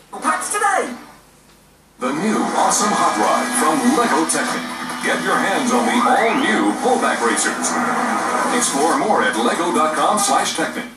Packs today! The new awesome hot rod from LEGO Technic. Get your hands on the all-new pullback racers. Explore more at lego.com/technic.